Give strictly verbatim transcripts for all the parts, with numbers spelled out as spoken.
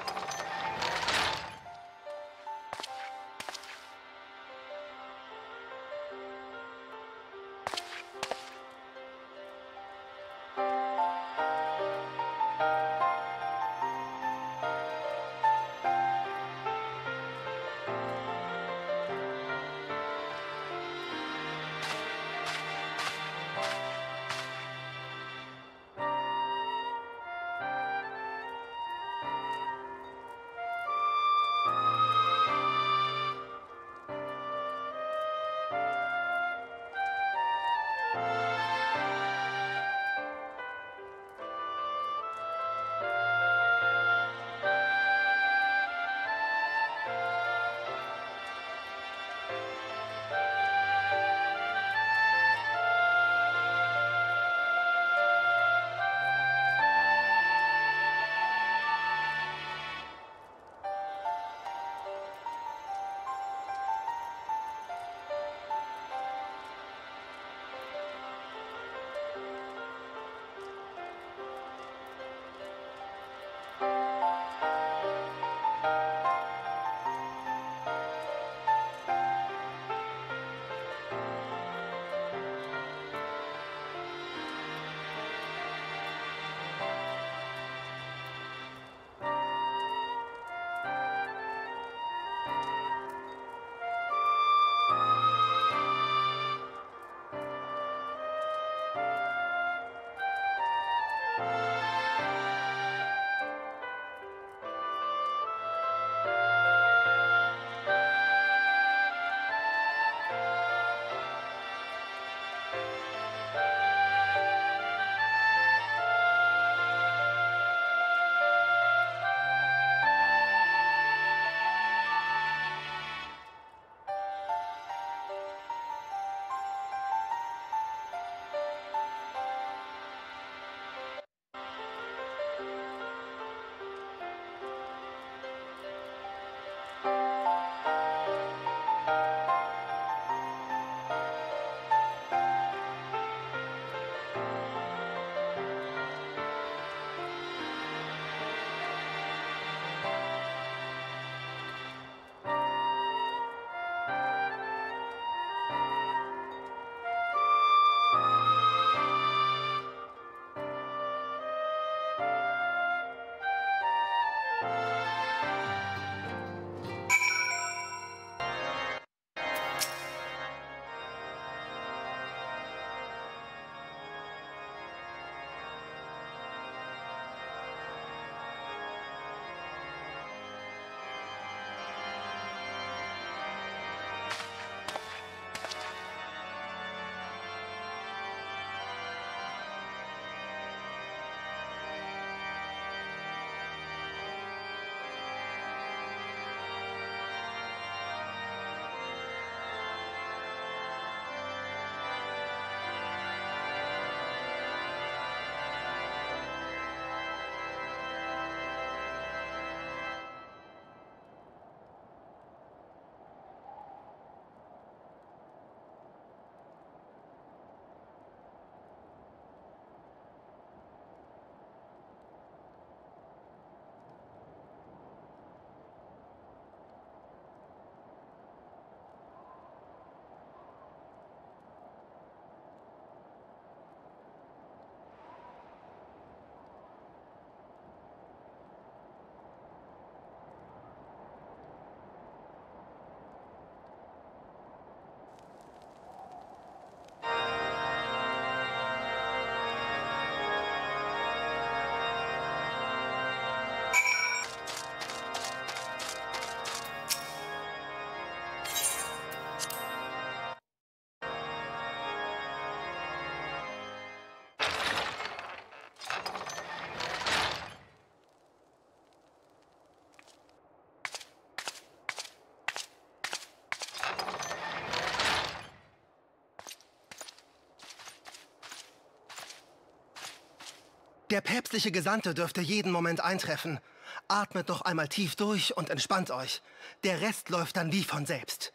Der päpstliche Gesandte dürfte jeden Moment eintreffen. Atmet noch einmal tief durch und entspannt euch. Der Rest läuft dann wie von selbst.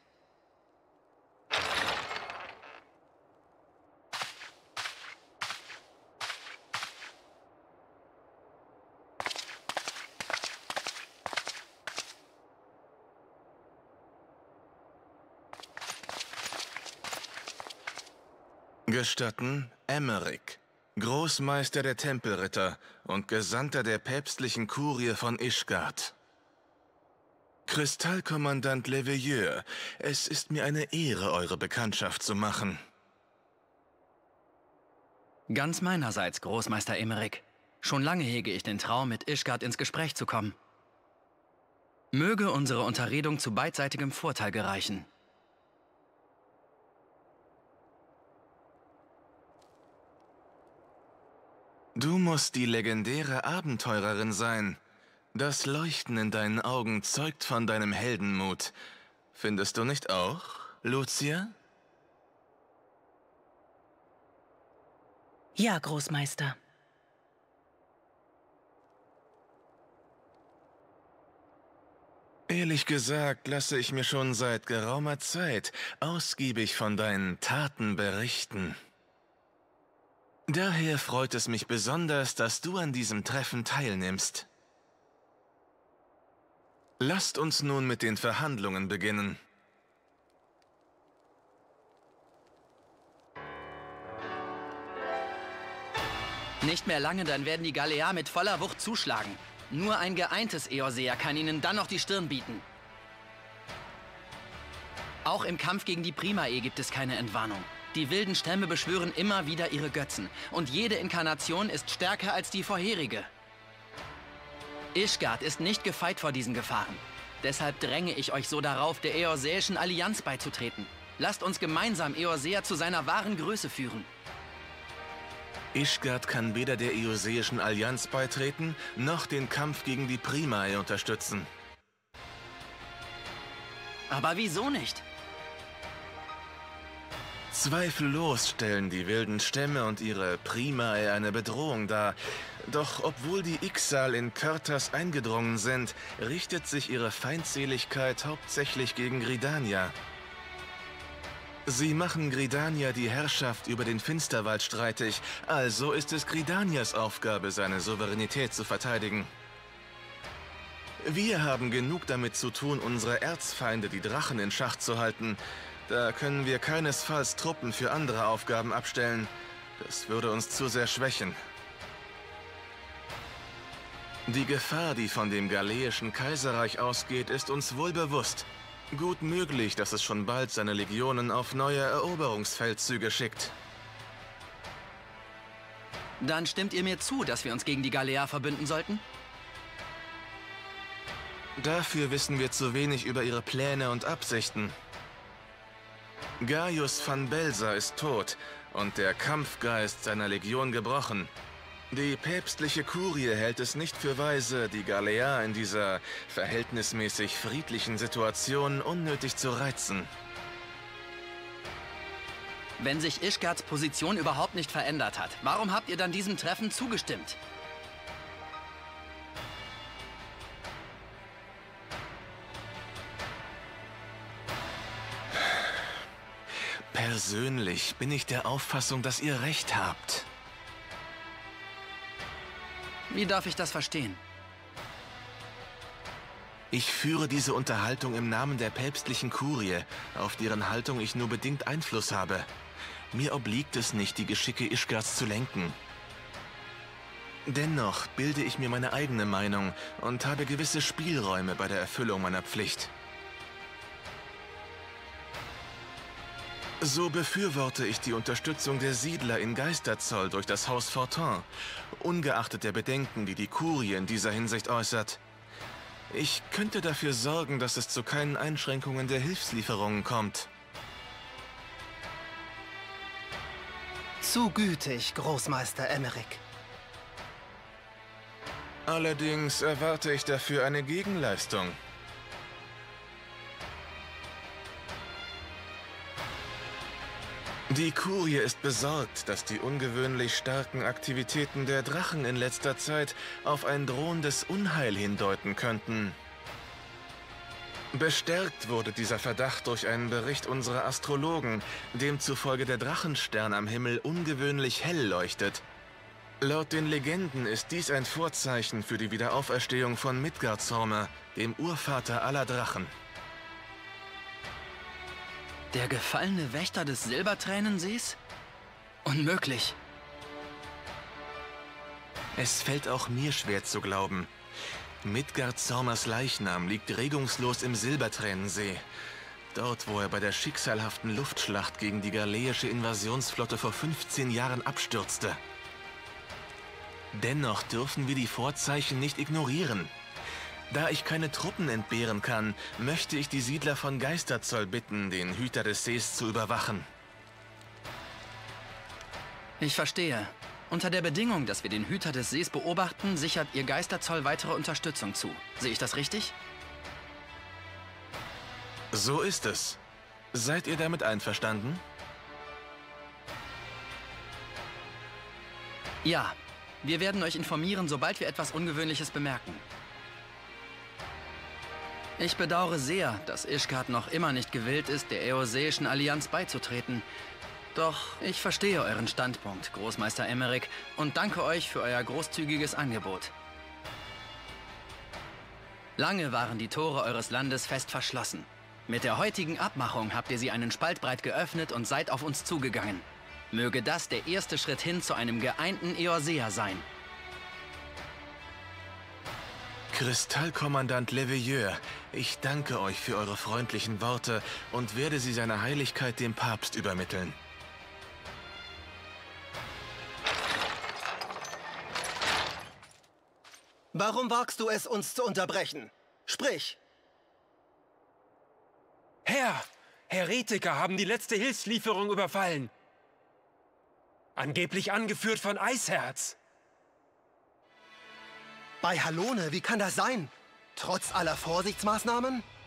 Gestatten, Emeric, Großmeister der Tempelritter und Gesandter der päpstlichen Kurie von Ishgard. Kristallkommandant Leveilleur, es ist mir eine Ehre, eure Bekanntschaft zu machen. Ganz meinerseits, Großmeister Emeric. Schon lange hege ich den Traum, mit Ishgard ins Gespräch zu kommen. Möge unsere Unterredung zu beidseitigem Vorteil gereichen. Du musst die legendäre Abenteurerin sein. Das Leuchten in deinen Augen zeugt von deinem Heldenmut. Findest du nicht auch, Lucia? Ja, Großmeister. Ehrlich gesagt lasse ich mir schon seit geraumer Zeit ausgiebig von deinen Taten berichten. Daher freut es mich besonders, dass du an diesem Treffen teilnimmst. Lasst uns nun mit den Verhandlungen beginnen. Nicht mehr lange, dann werden die Galea mit voller Wucht zuschlagen. Nur ein geeintes Eorzea kann ihnen dann noch die Stirn bieten. Auch im Kampf gegen die Primae gibt es keine Entwarnung. Die wilden Stämme beschwören immer wieder ihre Götzen. Und jede Inkarnation ist stärker als die vorherige. Ishgard ist nicht gefeit vor diesen Gefahren. Deshalb dränge ich euch so darauf, der Eorzeischen Allianz beizutreten. Lasst uns gemeinsam Eorzea zu seiner wahren Größe führen. Ishgard kann weder der Eorzeischen Allianz beitreten, noch den Kampf gegen die Primae unterstützen. Aber wieso nicht? Zweifellos stellen die wilden Stämme und ihre Primae eine Bedrohung dar. Doch obwohl die Ixal in Körtas eingedrungen sind, richtet sich ihre Feindseligkeit hauptsächlich gegen Gridania. Sie machen Gridania die Herrschaft über den Finsterwald streitig, also ist es Gridanias Aufgabe, seine Souveränität zu verteidigen. Wir haben genug damit zu tun, unsere Erzfeinde, die Drachen, in Schach zu halten. Da können wir keinesfalls Truppen für andere Aufgaben abstellen. Das würde uns zu sehr schwächen. Die Gefahr, die von dem Galeischen Kaiserreich ausgeht, ist uns wohl bewusst. Gut möglich, dass es schon bald seine Legionen auf neue Eroberungsfeldzüge schickt. Dann stimmt ihr mir zu, dass wir uns gegen die Galea verbünden sollten? Dafür wissen wir zu wenig über ihre Pläne und Absichten. Gaius van Belsa ist tot und der Kampfgeist seiner Legion gebrochen. Die päpstliche Kurie hält es nicht für weise, die Galea in dieser verhältnismäßig friedlichen Situation unnötig zu reizen. Wenn sich Ishgards Position überhaupt nicht verändert hat, warum habt ihr dann diesem Treffen zugestimmt? Persönlich bin ich der Auffassung, dass ihr recht habt. Wie darf ich das verstehen? Ich führe diese Unterhaltung im Namen der päpstlichen Kurie, auf deren Haltung ich nur bedingt Einfluss habe. Mir obliegt es nicht, die Geschicke Ishgards zu lenken. Dennoch bilde ich mir meine eigene Meinung und habe gewisse Spielräume bei der Erfüllung meiner Pflicht. So befürworte ich die Unterstützung der Siedler in Geisterzoll durch das Haus Fortin, ungeachtet der Bedenken, die die Kurie in dieser Hinsicht äußert. Ich könnte dafür sorgen, dass es zu keinen Einschränkungen der Hilfslieferungen kommt. Zu gütig, Großmeister Emeric. Allerdings erwarte ich dafür eine Gegenleistung. Die Kurie ist besorgt, dass die ungewöhnlich starken Aktivitäten der Drachen in letzter Zeit auf ein drohendes Unheil hindeuten könnten. Bestärkt wurde dieser Verdacht durch einen Bericht unserer Astrologen, demzufolge der Drachenstern am Himmel ungewöhnlich hell leuchtet. Laut den Legenden ist dies ein Vorzeichen für die Wiederauferstehung von Midgardsormr, dem Urvater aller Drachen. Der gefallene Wächter des Silbertränensees? Unmöglich. Es fällt auch mir schwer zu glauben. Midgard Zormers Leichnam liegt regungslos im Silbertränensee. Dort, wo er bei der schicksalhaften Luftschlacht gegen die galeische Invasionsflotte vor fünfzehn Jahren abstürzte. Dennoch dürfen wir die Vorzeichen nicht ignorieren. Da ich keine Truppen entbehren kann, möchte ich die Siedler von Geisterzoll bitten, den Hüter des Sees zu überwachen. Ich verstehe. Unter der Bedingung, dass wir den Hüter des Sees beobachten, sichert ihr Geisterzoll weitere Unterstützung zu. Sehe ich das richtig? So ist es. Seid ihr damit einverstanden? Ja. Wir werden euch informieren, sobald wir etwas Ungewöhnliches bemerken. Ich bedauere sehr, dass Ishgard noch immer nicht gewillt ist, der Eoseischen Allianz beizutreten. Doch ich verstehe euren Standpunkt, Großmeister Emeric, und danke euch für euer großzügiges Angebot. Lange waren die Tore eures Landes fest verschlossen. Mit der heutigen Abmachung habt ihr sie einen Spalt breit geöffnet und seid auf uns zugegangen. Möge das der erste Schritt hin zu einem geeinten Eorsea sein. Kristallkommandant Leveilleur, ich danke euch für eure freundlichen Worte und werde sie seiner Heiligkeit dem Papst übermitteln. Warum wagst du es, uns zu unterbrechen? Sprich! Herr! Heretiker haben die letzte Hilfslieferung überfallen. Angeblich angeführt von Eisherz. Bei Halone, wie kann das sein? Trotz aller Vorsichtsmaßnahmen?